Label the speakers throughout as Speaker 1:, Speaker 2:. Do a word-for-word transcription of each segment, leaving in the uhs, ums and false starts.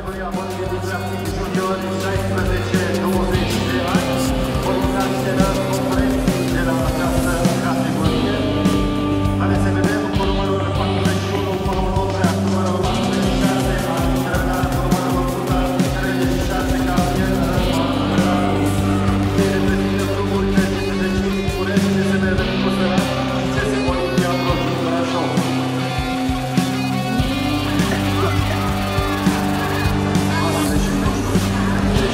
Speaker 1: categoria Moldovei Traffic Juniori șaisprezece douăzeci de ani, organizația concurenții de la această categorie. Haideți să vedem cu numărul patruzeci și unu, Paul Ondrea, cu numărul patruzeci și șase, Adi Drăgar, cu numărul o sută treizeci și șase, Gabriel Răzvan Drăgar. Se reprezintă drumurile C S D cinci București, C S D Râmnicu Sărat și C S Poliția Brojul Brașov. patruzeci și nouă.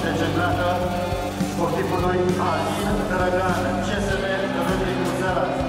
Speaker 1: desemnată sportivului Alin Drăgan, C S M Râmnicu Sărac.